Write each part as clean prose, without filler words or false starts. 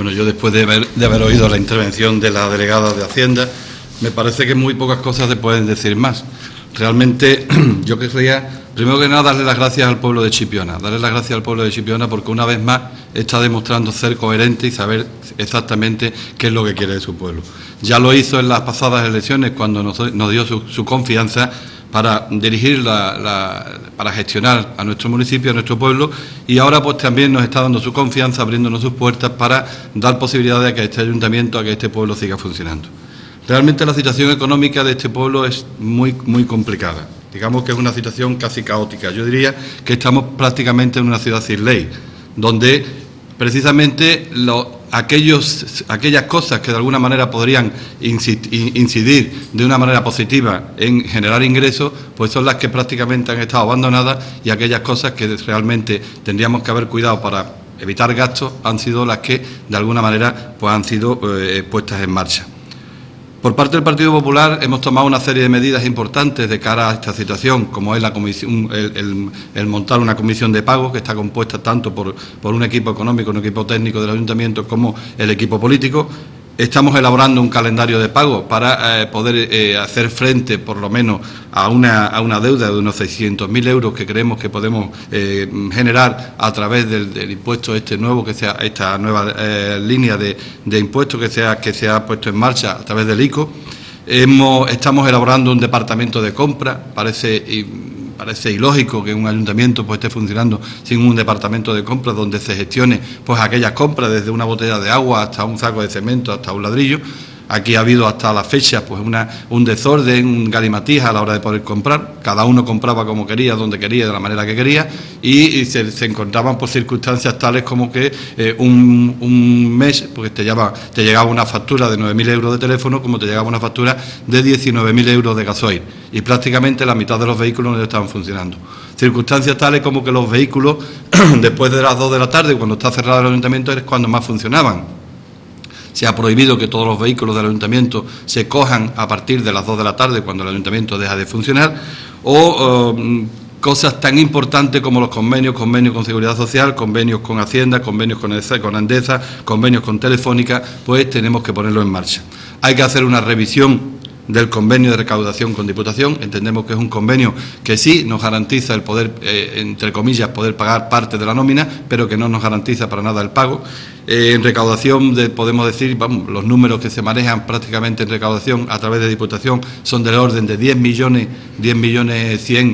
Bueno, yo después de haber oído la intervención de la delegada de Hacienda, me parece que muy pocas cosas se pueden decir más. Realmente yo querría, primero que nada, darle las gracias al pueblo de Chipiona, porque una vez más está demostrando ser coherente y saber exactamente qué es lo que quiere de su pueblo. Ya lo hizo en las pasadas elecciones cuando nos dio su confianza para dirigir, para gestionar a nuestro municipio, a nuestro pueblo, y ahora pues también nos está dando su confianza, abriéndonos sus puertas para dar posibilidad de que este ayuntamiento, a que este pueblo siga funcionando. Realmente la situación económica de este pueblo es muy complicada. Digamos que es una situación casi caótica. Yo diría que estamos prácticamente en una ciudad sin ley, donde precisamente aquellas cosas que de alguna manera podrían incidir de una manera positiva en generar ingresos, pues son las que prácticamente han estado abandonadas, y aquellas cosas que realmente tendríamos que haber cuidado para evitar gastos han sido las que de alguna manera pues han sido puestas en marcha. Por parte del Partido Popular hemos tomado una serie de medidas importantes de cara a esta situación, como es el montar una comisión de pagos que está compuesta tanto por un equipo económico, un equipo técnico del ayuntamiento, como el equipo político. Estamos elaborando un calendario de pagos para poder hacer frente, por lo menos, a una deuda de unos 600.000 euros que creemos que podemos generar a través del impuesto nuevo, que sea esta nueva línea de impuestos que se ha puesto en marcha a través del ICO. Estamos elaborando un departamento de compra. Parece ilógico que un ayuntamiento pues esté funcionando sin un departamento de compras donde se gestione pues aquellas compras, desde una botella de agua hasta un saco de cemento, hasta un ladrillo. Aquí ha habido hasta la fecha pues un desorden, un galimatías a la hora de poder comprar. Cada uno compraba como quería, donde quería, de la manera que quería, y se encontraban por circunstancias tales como que un mes pues te llegaba una factura de 9.000 euros de teléfono, como te llegaba una factura de 19.000 euros de gasoil, y prácticamente la mitad de los vehículos no estaban funcionando. Circunstancias tales como que los vehículos después de las 2 de la tarde, cuando está cerrado el ayuntamiento, es cuando más funcionaban. Se ha prohibido que todos los vehículos del ayuntamiento se cojan a partir de las 2 de la tarde, cuando el ayuntamiento deja de funcionar, o cosas tan importantes como los convenios con Seguridad Social, convenios con Hacienda, convenios con Endesa, convenios con Telefónica, pues tenemos que ponerlo en marcha. Hay que hacer una revisión del convenio de recaudación con Diputación. Entendemos que es un convenio que sí nos garantiza el poder, entre comillas, poder pagar parte de la nómina, pero que no nos garantiza para nada el pago. En recaudación, podemos decir, los números que se manejan prácticamente en recaudación a través de Diputación son del orden de 10 millones 100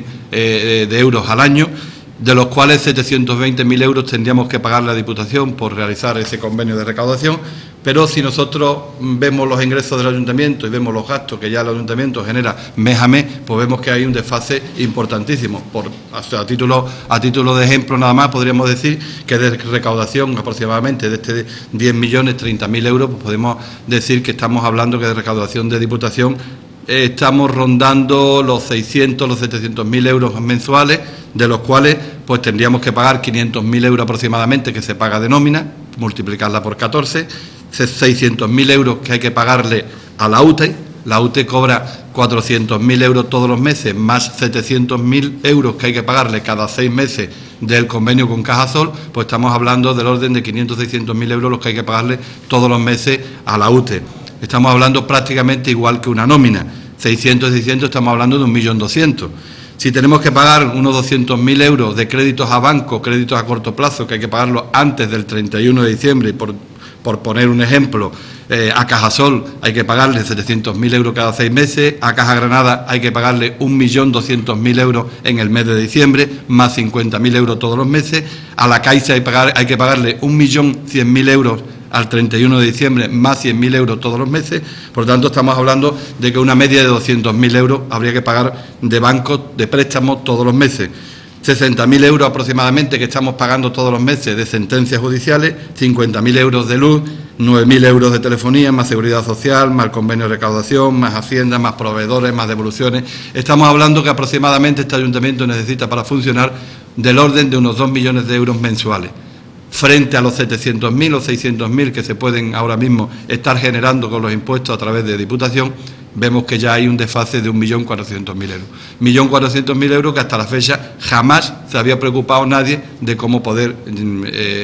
de euros al año, de los cuales 720.000 euros tendríamos que pagar la Diputación por realizar ese convenio de recaudación. Pero si nosotros vemos los ingresos del ayuntamiento y vemos los gastos que ya el ayuntamiento genera mes a mes, pues vemos que hay un desfase importantísimo. A título de ejemplo nada más, podríamos decir que de recaudación aproximadamente de este 10 millones 30.000 euros, pues podemos decir que estamos hablando que de recaudación de Diputación estamos rondando los 600, los 700.000 euros mensuales, de los cuales pues tendríamos que pagar 500.000 euros aproximadamente que se paga de nómina, multiplicarla por 14, 600.000 euros que hay que pagarle a la UTE. La UTE cobra 400.000 euros todos los meses, más 700.000 euros que hay que pagarle cada 6 meses del convenio con Cajasol, pues estamos hablando del orden de 500-600.000 euros los que hay que pagarle todos los meses a la UTE. Estamos hablando prácticamente igual que una nómina. 600 estamos hablando de 1.200.000. Si tenemos que pagar unos 200.000 euros de créditos a banco, créditos a corto plazo, que hay que pagarlos antes del 31 de diciembre, y por poner un ejemplo, a Cajasol hay que pagarle 700.000 euros cada 6 meses, a Caja Granada hay que pagarle 1.200.000 euros en el mes de diciembre, más 50.000 euros todos los meses, a la Caixa hay que pagarle 1.100.000 euros al 31 de diciembre, más 100.000 euros todos los meses. Por lo tanto, estamos hablando de que una media de 200.000 euros habría que pagar de bancos, de préstamos todos los meses. 60.000 euros aproximadamente que estamos pagando todos los meses de sentencias judiciales, 50.000 euros de luz, 9.000 euros de telefonía, más Seguridad Social, más convenio de recaudación, más Hacienda, más proveedores, más devoluciones. Estamos hablando que aproximadamente este ayuntamiento necesita para funcionar del orden de unos 2 millones de euros mensuales, frente a los 700.000 o 600.000 que se pueden ahora mismo estar generando con los impuestos a través de Diputación. Vemos que ya hay un desfase de 1.400.000 euros. 1.400.000 euros que hasta la fecha jamás se había preocupado nadie de cómo poder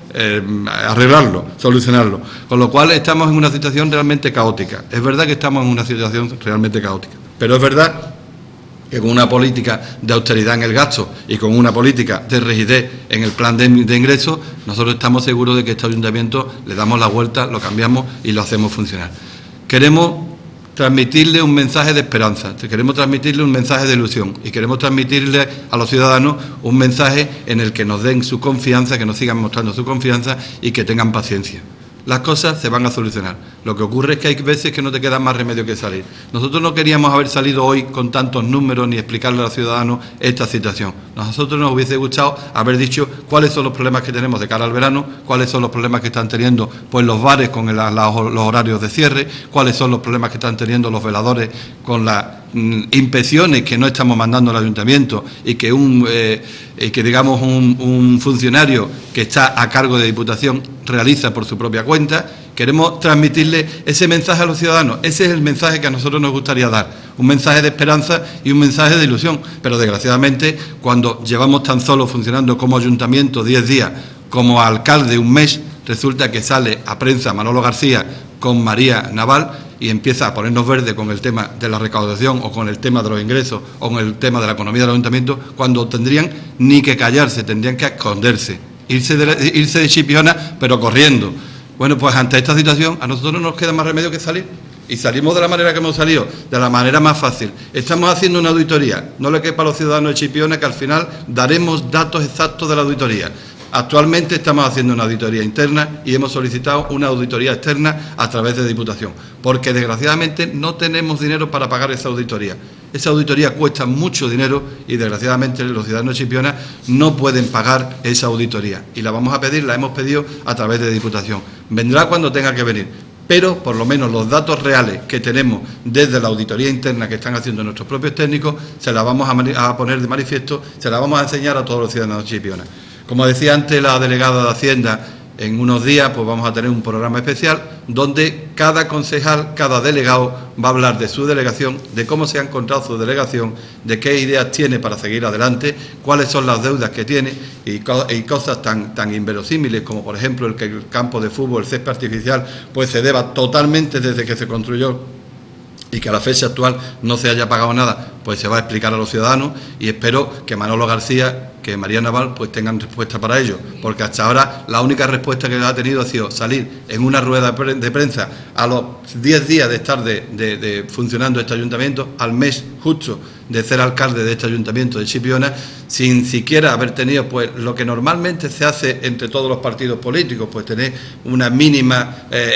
arreglarlo, solucionarlo. Con lo cual estamos en una situación realmente caótica. Es verdad que estamos en una situación realmente caótica, pero es verdad que con una política de austeridad en el gasto y con una política de rigidez en el plan de ingresos, nosotros estamos seguros de que este ayuntamiento le damos la vuelta, lo cambiamos y lo hacemos funcionar. Queremos transmitirle un mensaje de esperanza, queremos transmitirle un mensaje de ilusión y queremos transmitirle a los ciudadanos un mensaje en el que nos den su confianza, que nos sigan mostrando su confianza y que tengan paciencia. Las cosas se van a solucionar. Lo que ocurre es que hay veces que no te queda más remedio que salir. Nosotros no queríamos haber salido hoy con tantos números ni explicarle a los ciudadanos esta situación. A nosotros nos hubiese gustado haber dicho cuáles son los problemas que tenemos de cara al verano, cuáles son los problemas que están teniendo pues los bares con los horarios de cierre, cuáles son los problemas que están teniendo los veladores con las inspecciones que no estamos mandando al ayuntamiento y que digamos un funcionario que está a cargo de Diputación realiza por su propia cuenta. Queremos transmitirle ese mensaje a los ciudadanos. Ese es el mensaje que a nosotros nos gustaría dar, un mensaje de esperanza y un mensaje de ilusión. Pero desgraciadamente, cuando llevamos tan solo funcionando como ayuntamiento 10 días, como alcalde un mes, resulta que sale a prensa Manolo García con María Naval y empieza a ponernos verde con el tema de la recaudación o con el tema de los ingresos o con el tema de la economía del ayuntamiento, cuando tendrían ni que callarse, tendrían que esconderse, irse de Chipiona, pero corriendo. Bueno, pues ante esta situación a nosotros no nos queda más remedio que salir. Y salimos de la manera que hemos salido, de la manera más fácil. Estamos haciendo una auditoría. No le quepa a los ciudadanos de Chipiona que al final daremos datos exactos de la auditoría. Actualmente estamos haciendo una auditoría interna y hemos solicitado una auditoría externa a través de Diputación, porque desgraciadamente no tenemos dinero para pagar esa auditoría. Esa auditoría cuesta mucho dinero y desgraciadamente los ciudadanos de Chipiona no pueden pagar esa auditoría. Y la vamos a pedir, la hemos pedido a través de Diputación. Vendrá cuando tenga que venir, pero por lo menos los datos reales que tenemos desde la auditoría interna que están haciendo nuestros propios técnicos, se la vamos a poner de manifiesto, se la vamos a enseñar a todos los ciudadanos de Chipiona. Como decía antes la delegada de Hacienda, en unos días pues vamos a tener un programa especial donde cada concejal, cada delegado va a hablar de su delegación, de cómo se ha encontrado su delegación, de qué ideas tiene para seguir adelante, cuáles son las deudas que tiene y cosas tan inverosímiles como por ejemplo el que el campo de fútbol, el césped artificial, pues se deba totalmente desde que se construyó y que a la fecha actual no se haya pagado nada, pues se va a explicar a los ciudadanos y espero que Manolo García, que María Naval, pues tengan respuesta para ello, porque hasta ahora la única respuesta que ha tenido ha sido salir en una rueda de prensa a los 10 días de estar funcionando este ayuntamiento, al mes justo de ser alcalde de este ayuntamiento de Chipiona, sin siquiera haber tenido pues lo que normalmente se hace entre todos los partidos políticos, pues tener una mínima,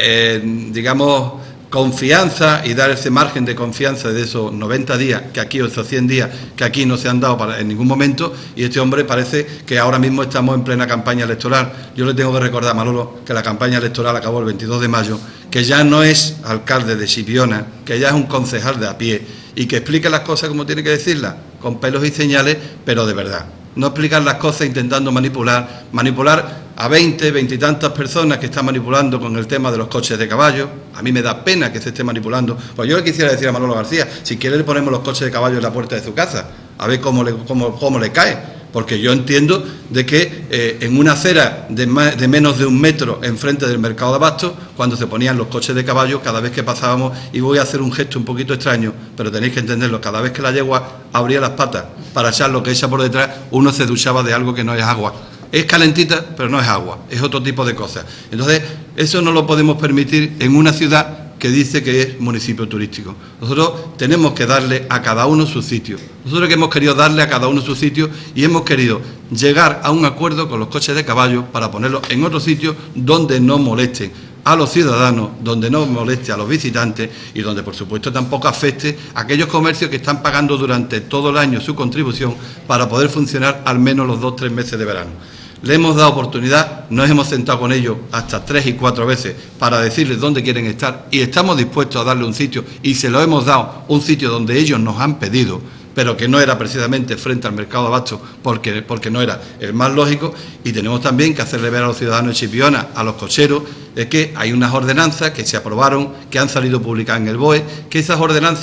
digamos, confianza y dar ese margen de confianza de esos 90 días que aquí, o esos 100 días que aquí no se han dado en ningún momento, y este hombre parece que ahora mismo estamos en plena campaña electoral. Yo le tengo que recordar, Manolo, que la campaña electoral acabó el 22 de mayo, que ya no es alcalde de Chipiona, que ya es un concejal de a pie y que explique las cosas como tiene que decirlas, con pelos y señales, pero de verdad. No explicar las cosas intentando manipular a 20 y tantas personas que están manipulando con el tema de los coches de caballo. A mí me da pena que se esté manipulando. Pues yo le quisiera decir a Manolo García, si quiere le ponemos los coches de caballo en la puerta de su casa, a ver cómo le cae. Porque yo entiendo de que en una acera de menos de 1 metro enfrente del mercado de abastos, cuando se ponían los coches de caballo, cada vez que pasábamos, y voy a hacer un gesto un poquito extraño, pero tenéis que entenderlo, cada vez que la yegua abría las patas para echar lo que echa por detrás, uno se duchaba de algo que no es agua. Es calentita, pero no es agua, es otro tipo de cosas. Entonces, eso no lo podemos permitir en una ciudad que dice que es municipio turístico. Nosotros tenemos que darle a cada uno su sitio. Nosotros que hemos querido darle a cada uno su sitio y hemos querido llegar a un acuerdo con los coches de caballo para ponerlos en otro sitio donde no molesten a los ciudadanos, donde no moleste a los visitantes y donde, por supuesto, tampoco afecte a aquellos comercios que están pagando durante todo el año su contribución para poder funcionar al menos los 2 o 3 meses de verano. Le hemos dado oportunidad, nos hemos sentado con ellos hasta 3 y 4 veces para decirles dónde quieren estar y estamos dispuestos a darle un sitio y se lo hemos dado, un sitio donde ellos nos han pedido, pero que no era precisamente frente al mercado de abastos porque no era el más lógico, y tenemos también que hacerle ver a los ciudadanos de Chipiona, a los cocheros, de que hay unas ordenanzas que se aprobaron, que han salido publicadas en el BOE, que esas ordenanzas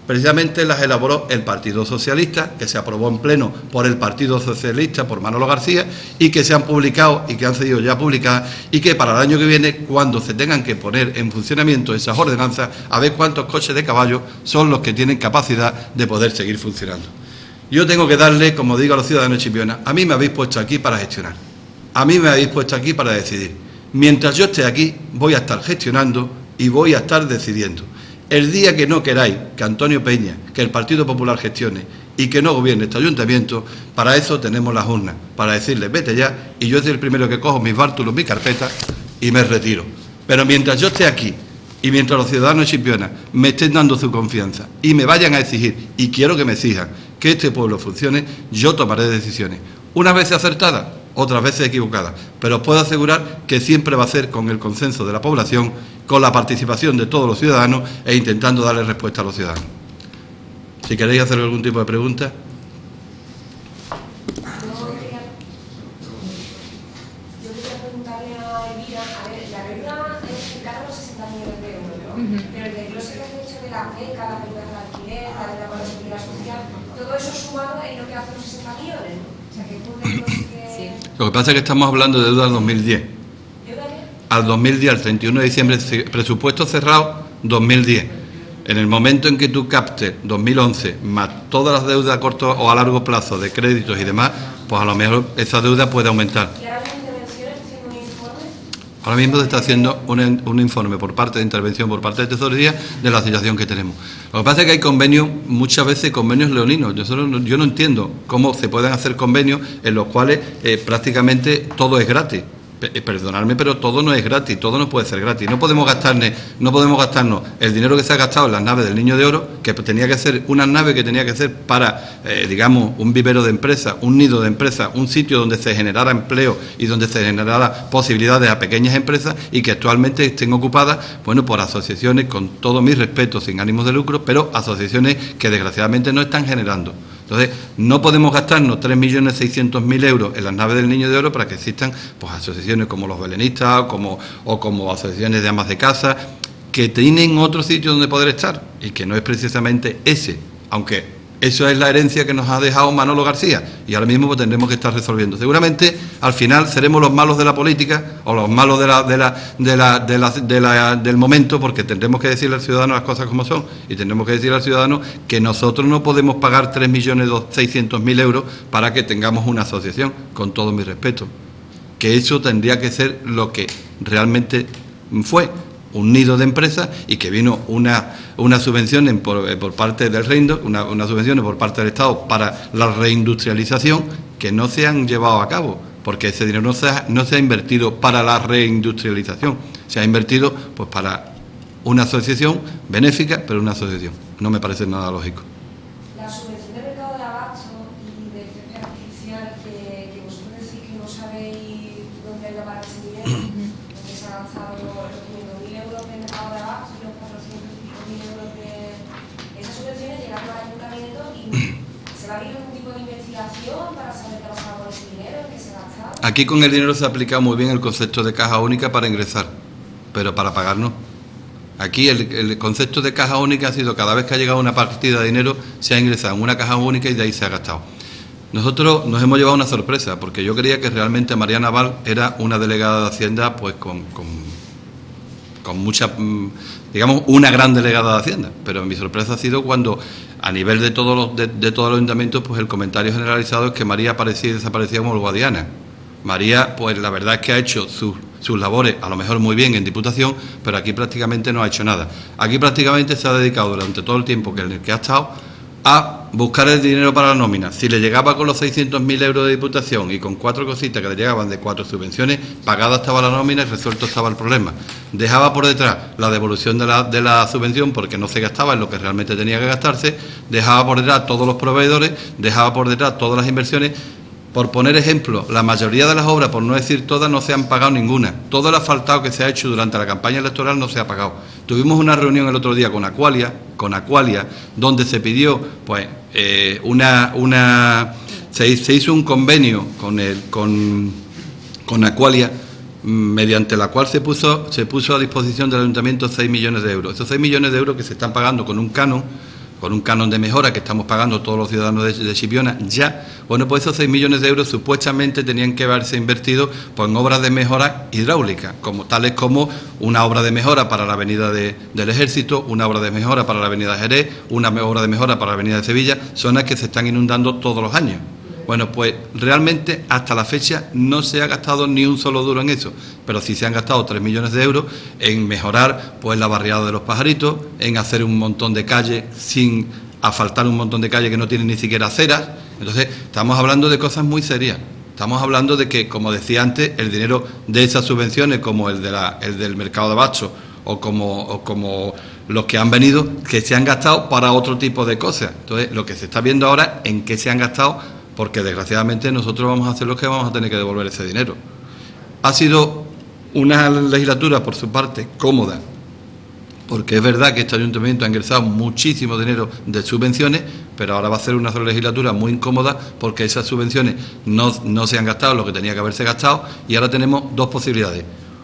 precisamente las elaboró el Partido Socialista, que se aprobó en pleno por el Partido Socialista, por Manolo García, y que se han publicado y que han sido ya publicadas, y que para el año que viene, cuando se tengan que poner en funcionamiento esas ordenanzas, a ver cuántos coches de caballo son los que tienen capacidad de poder seguir funcionando. Yo tengo que darle, como digo a los ciudadanos de Chipiona, a mí me habéis puesto aquí para gestionar, a mí me habéis puesto aquí para decidir. Mientras yo esté aquí, voy a estar gestionando y voy a estar decidiendo. El día que no queráis que Antonio Peña, que el Partido Popular gestione y que no gobierne este ayuntamiento, para eso tenemos las urnas, para decirle vete ya, y yo soy el primero que cojo mis bártulos, mi carpeta y me retiro. Pero mientras yo esté aquí y mientras los ciudadanos de Chipiona me estén dando su confianza y me vayan a exigir, y quiero que me exijan, que este pueblo funcione, yo tomaré decisiones. Unas veces acertadas, otras veces equivocadas, pero os puedo asegurar que siempre va a ser con el consenso de la población, con la participación de todos los ciudadanos e intentando darle respuesta a los ciudadanos. Si queréis hacer algún tipo de pregunta. Yo quería preguntarle a Elvira, a ver, la regla es encarga los 60 millones de euros, ¿no? Pero el desglose que has hecho de la beca, la ayuda al alquiler, la ayuda para la seguridad social, todo eso sumado es lo que hace los 60 millones, ¿no? O sea, que es un desglose que... Sí. Lo que pasa es que estamos hablando de deuda del 2010. Al 2010, al 31 de diciembre, presupuesto cerrado 2010. En el momento en que tú captes 2011 más todas las deudas a corto o a largo plazo de créditos y demás, pues a lo mejor esa deuda puede aumentar. ¿Y ahora mismo Intervención está haciendo un informe? Ahora mismo se está haciendo un informe por parte de Intervención, por parte de Tesorería, de la situación que tenemos. Lo que pasa es que hay convenios, muchas veces convenios leoninos. Yo no entiendo cómo se pueden hacer convenios en los cuales prácticamente todo es gratis. Perdonadme, pero todo no es gratis, todo no puede ser gratis. No podemos gastarnos el dinero que se ha gastado en las naves del Niño de Oro, que tenía que ser una nave que tenía que ser para, digamos, un vivero de empresas, un nido de empresas, un sitio donde se generara empleo y donde se generara posibilidades a pequeñas empresas, y que actualmente estén ocupadas, bueno, por asociaciones, con todo mi respeto, sin ánimos de lucro, pero asociaciones que desgraciadamente no están generando. Entonces, no podemos gastarnos 3.600.000 euros en las naves del Niño de Oro para que existan pues asociaciones como los belenistas o como asociaciones de amas de casa, que tienen otro sitio donde poder estar, y que no es precisamente ese, aunque eso es la herencia que nos ha dejado Manolo García, y ahora mismo pues tendremos que estar resolviendo. Seguramente al final seremos los malos de la política o los malos del momento, porque tendremos que decirle al ciudadano las cosas como son, y tendremos que decirle al ciudadano que nosotros no podemos pagar 3.600.000 euros para que tengamos una asociación, con todo mi respeto, que eso tendría que ser lo que realmente fue un nido de empresas, y que vino una subvención por parte del reino, una subvención por parte del Estado para la reindustrialización, que no se han llevado a cabo, porque ese dinero no se ha invertido para la reindustrialización, se ha invertido pues para una asociación benéfica, pero una asociación. No me parece nada lógico. La subvención de mercado de abasto y de ciencia artificial, que vosotros decís que no sabéis dónde va para ese dinero, porque se ha gastado los 500.000 euros de mercado de abasto y los 400.000 euros de... Esas subvenciones llegaron al ayuntamiento, y se va a abrir algún tipo de investigación para saber qué ha pasado con ese dinero, en qué se ha gastado. Aquí con el dinero se ha aplicado muy bien el concepto de caja única para ingresar, pero para pagar no. Aquí el concepto de caja única ha sido, cada vez que ha llegado una partida de dinero, se ha ingresado en una caja única y de ahí se ha gastado. Nosotros nos hemos llevado una sorpresa, porque yo creía que realmente Mariana Val era una delegada de Hacienda pues con mucha, digamos, una gran delegada de Hacienda, pero mi sorpresa ha sido cuando a nivel de todos los ayuntamientos pues el comentario generalizado es que María aparecía y desaparecía como el Guadiana. María, pues la verdad es que ha hecho sus labores, a lo mejor muy bien en Diputación, pero aquí prácticamente no ha hecho nada. Aquí prácticamente se ha dedicado durante todo el tiempo en el que ha estado a buscar el dinero para la nómina. Si le llegaba con los 600.000 euros de Diputación y con 4 cositas que le llegaban de 4 subvenciones, pagada estaba la nómina y resuelto estaba el problema. Dejaba por detrás la devolución de la subvención, porque no se gastaba en lo que realmente tenía que gastarse, dejaba por detrás todos los proveedores, dejaba por detrás todas las inversiones. Por poner ejemplo, la mayoría de las obras, por no decir todas, no se han pagado ninguna. Todo el asfaltado que se ha hecho durante la campaña electoral no se ha pagado. Tuvimos una reunión el otro día con Aqualia, donde se pidió, pues, se hizo un convenio con Aqualia, mediante la cual se puso a disposición del Ayuntamiento 6 millones de euros. Esos 6 millones de euros que se están pagando con un canon, con un canon de mejora que estamos pagando todos los ciudadanos de Chipiona ya, bueno, pues esos 6 millones de euros supuestamente tenían que haberse invertido pues, en obras de mejora hidráulica, tales como una obra de mejora para la avenida del Ejército, una obra de mejora para la avenida de Jerez, una obra de mejora para la avenida de Sevilla, zonas que se están inundando todos los años. Bueno, pues realmente hasta la fecha no se ha gastado ni un solo duro en eso, pero sí se han gastado 3 millones de euros en mejorar pues la barriada de los Pajaritos, en hacer un montón de calles sin asfaltar un montón de calles que no tienen ni siquiera aceras. Entonces, estamos hablando de cosas muy serias. Estamos hablando de que, como decía antes, el dinero de esas subvenciones, como el del mercado de abastos o como los que han venido, que se han gastado para otro tipo de cosas. Entonces, lo que se está viendo ahora en qué se han gastado, porque desgraciadamente nosotros vamos a hacer lo que vamos a tener que devolver ese dinero. Ha sido una legislatura, por su parte, cómoda, porque es verdad que este ayuntamiento ha ingresado muchísimo dinero de subvenciones, pero ahora va a ser una legislatura muy incómoda porque esas subvenciones no se han gastado lo que tenía que haberse gastado y ahora tenemos dos posibilidades: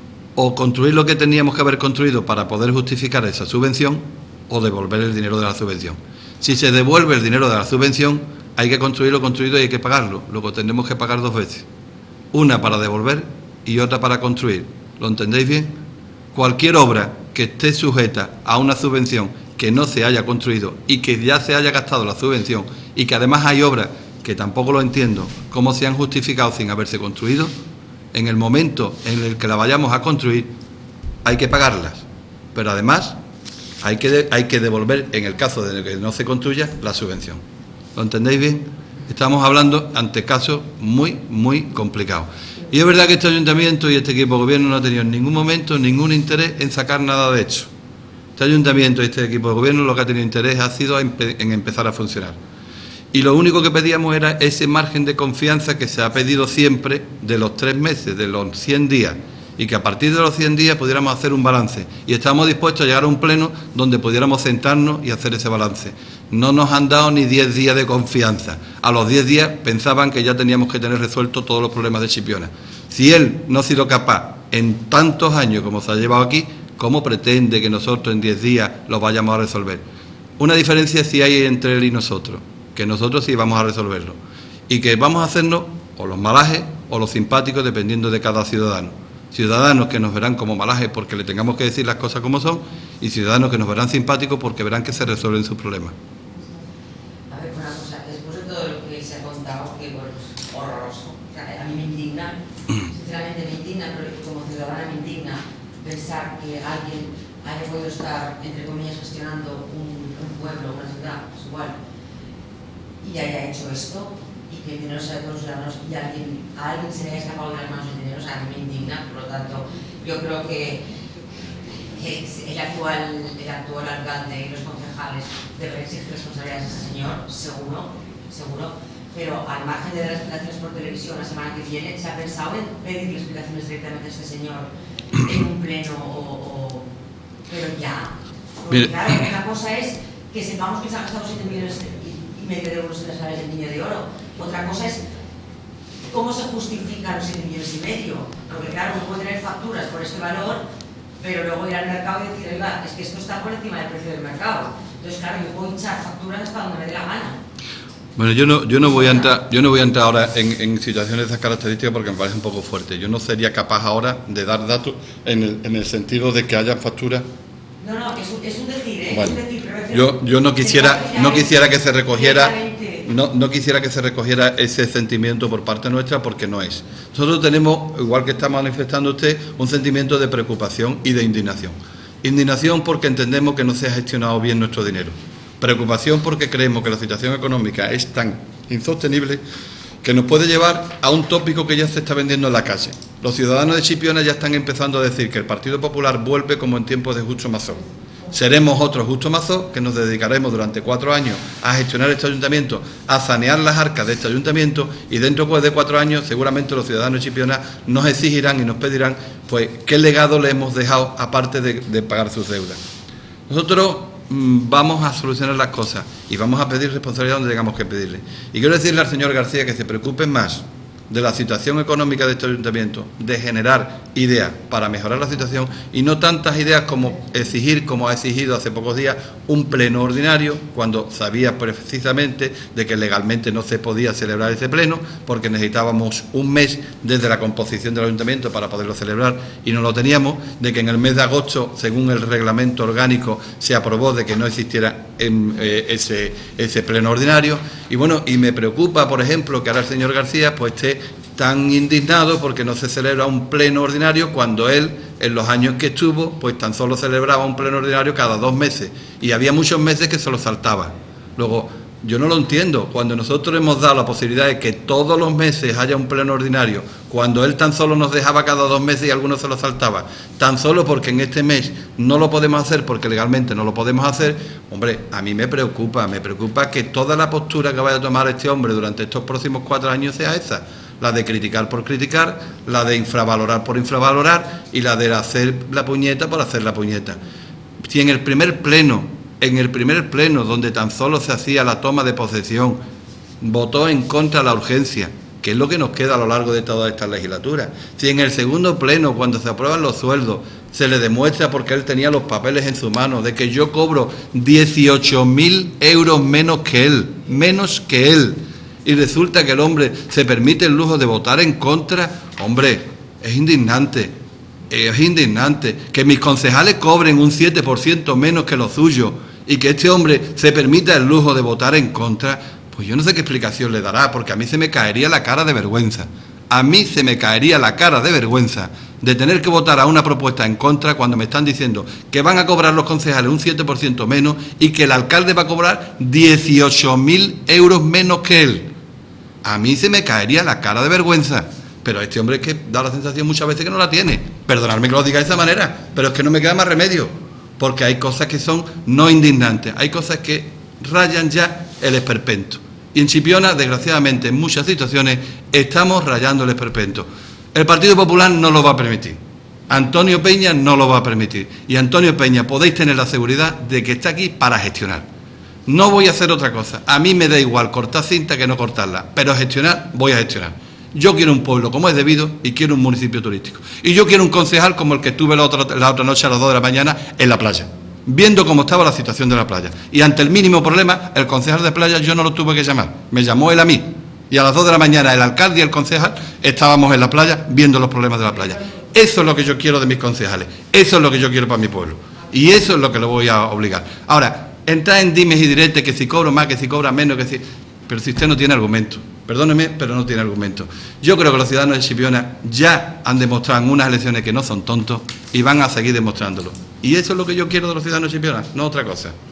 o construir lo que teníamos que haber construido para poder justificar esa subvención o devolver el dinero de la subvención. Si se devuelve el dinero de la subvención, hay que construir lo construido y hay que pagarlo. Luego tendremos que pagar 2 veces. Una para devolver y otra para construir. ¿Lo entendéis bien? Cualquier obra que esté sujeta a una subvención que no se haya construido y que ya se haya gastado la subvención y que además hay obras que tampoco lo entiendo cómo se han justificado sin haberse construido, en el momento en el que la vayamos a construir hay que pagarlas. Pero además hay que devolver, en el caso de que no se construya, la subvención. ¿Lo entendéis bien? Estamos hablando ante casos muy, muy complicados. Y es verdad que este ayuntamiento y este equipo de gobierno no ha tenido en ningún momento ningún interés en sacar nada de hecho. Este ayuntamiento y este equipo de gobierno lo que ha tenido interés ha sido en empezar a funcionar. Y lo único que pedíamos era ese margen de confianza que se ha pedido siempre de los 3 meses, de los 100 días, y que a partir de los 100 días pudiéramos hacer un balance. Y estamos dispuestos a llegar a un pleno donde pudiéramos sentarnos y hacer ese balance. No nos han dado ni 10 días de confianza. A los 10 días pensaban que ya teníamos que tener resueltos todos los problemas de Chipiona. Si él no ha sido capaz en tantos años como se ha llevado aquí, ¿cómo pretende que nosotros en 10 días los vayamos a resolver? Una diferencia sí hay entre él y nosotros, que nosotros sí vamos a resolverlo. Y que vamos a hacernos o los malajes o los simpáticos dependiendo de cada ciudadano. Ciudadanos que nos verán como malajes porque le tengamos que decir las cosas como son y ciudadanos que nos verán simpáticos porque verán que se resuelven sus problemas. A ver, una cosa, después de todo lo que se ha contado, que bueno, es horroroso, o sea, a mí me indigna, sinceramente me indigna, pero como ciudadana me indigna pensar que alguien haya podido estar, entre comillas, gestionando un pueblo, una ciudad, pues igual, y haya hecho esto, y que el dinero sea de todos los ciudadanos y a alguien se le haya escapado de las manos el dinero, o sea, a mí me indigna. Por lo tanto, yo creo que el actual alcalde y los concejales deben exigir responsabilidades a ese señor, seguro, pero al margen de las explicaciones por televisión la semana que viene, ¿se ha pensado en pedirle explicaciones directamente a este señor en un pleno pero ya? Porque claro, una cosa es que sepamos que se han gastado 7 millones y medio de euros en las áreas del Niño de Oro. Otra cosa es cómo se justifican los 7 millones y medio. Porque claro, uno puede tener facturas por este valor, pero luego ir al mercado y decir, oiga, es que esto está por encima del precio del mercado. Entonces, claro, yo puedo hinchar facturas hasta donde me dé la gana. Bueno, yo no voy a entrar ahora en situaciones de esas características porque me parece un poco fuerte. Yo no sería capaz ahora de dar datos en el sentido de que haya facturas. No, es un decir, ¿eh? Bueno, es un decir, pero yo no quisiera que se recogiera ese sentimiento por parte nuestra porque no es. Nosotros tenemos, igual que está manifestando usted, un sentimiento de preocupación y de indignación. Indignación porque entendemos que no se ha gestionado bien nuestro dinero. Preocupación porque creemos que la situación económica es tan insostenible que nos puede llevar a un tópico que ya se está vendiendo en la calle. Los ciudadanos de Chipiona ya están empezando a decir que el Partido Popular vuelve como en tiempos de Justo Mazón. Seremos otros Justo Mazón que nos dedicaremos durante 4 años a gestionar este ayuntamiento, a sanear las arcas de este ayuntamiento y dentro pues, de 4 años seguramente los ciudadanos de Chipiona nos exigirán y nos pedirán pues qué legado le hemos dejado aparte de pagar sus deudas. Nosotros vamos a solucionar las cosas y vamos a pedir responsabilidad donde tengamos que pedirle. Y quiero decirle al señor García que se preocupe más de la situación económica de este ayuntamiento, de generar ideas para mejorar la situación y no tantas ideas como exigir, como ha exigido hace pocos días, un pleno ordinario, cuando sabía precisamente de que legalmente no se podía celebrar ese pleno porque necesitábamos un mes desde la composición del ayuntamiento para poderlo celebrar y no lo teníamos, de que en el mes de agosto, según el reglamento orgánico, se aprobó de que no existiera ese pleno ordinario. Y bueno, y me preocupa, por ejemplo, que ahora el señor García pues esté tan indignado porque no se celebra un pleno ordinario cuando él, en los años que estuvo, pues tan solo celebraba un pleno ordinario cada 2 meses y había muchos meses que se lo saltaba. Luego, yo no lo entiendo, cuando nosotros hemos dado la posibilidad de que todos los meses haya un pleno ordinario, cuando él tan solo nos dejaba cada 2 meses y algunos se lo saltaba, tan solo porque en este mes no lo podemos hacer porque legalmente no lo podemos hacer, hombre, a mí me preocupa que toda la postura que vaya a tomar este hombre durante estos próximos 4 años sea esa, la de criticar por criticar, la de infravalorar por infravalorar y la de hacer la puñeta por hacer la puñeta. Si en el primer pleno, donde tan solo se hacía la toma de posesión, votó en contra de la urgencia, que es lo que nos queda a lo largo de toda esta legislatura. Si en el segundo pleno, cuando se aprueban los sueldos, se le demuestra, porque él tenía los papeles en su mano, de que yo cobro 18.000 euros menos que él, y resulta que el hombre se permite el lujo de votar en contra, hombre, es indignante. Es indignante que mis concejales cobren un 7% menos que lo suyo y que este hombre se permita el lujo de votar en contra, pues yo no sé qué explicación le dará, porque a mí se me caería la cara de vergüenza. A mí se me caería la cara de vergüenza de tener que votar a una propuesta en contra cuando me están diciendo que van a cobrar los concejales un 7% menos y que el alcalde va a cobrar 18.000 euros menos que él. A mí se me caería la cara de vergüenza. Pero este hombre es que da la sensación muchas veces que no la tiene. Perdonadme que lo diga de esa manera, pero es que no me queda más remedio, porque hay cosas que son no indignantes, hay cosas que rayan ya el esperpento. Y en Chipiona, desgraciadamente, en muchas situaciones, estamos rayando el esperpento. El Partido Popular no lo va a permitir. Antonio Peña no lo va a permitir. Y Antonio Peña, podéis tener la seguridad de que está aquí para gestionar. No voy a hacer otra cosa. A mí me da igual cortar cinta que no cortarla, pero gestionar, voy a gestionar. Yo quiero un pueblo como es debido y quiero un municipio turístico. Y yo quiero un concejal como el que estuve la otra noche a las 2 de la mañana en la playa, viendo cómo estaba la situación de la playa. Y ante el mínimo problema, el concejal de playa yo no lo tuve que llamar, me llamó él a mí. Y a las 2 de la mañana el alcalde y el concejal estábamos en la playa viendo los problemas de la playa. Eso es lo que yo quiero de mis concejales, eso es lo que yo quiero para mi pueblo. Y eso es lo que le voy a obligar. Ahora, entrar en dimes y diretes, que si cobro más, que si cobra menos, que si... Pero si usted no tiene argumento, perdóneme, pero no tiene argumento. Yo creo que los ciudadanos de Chipiona ya han demostrado en unas elecciones que no son tontos y van a seguir demostrándolo. Y eso es lo que yo quiero de los ciudadanos de Chipiona, no otra cosa.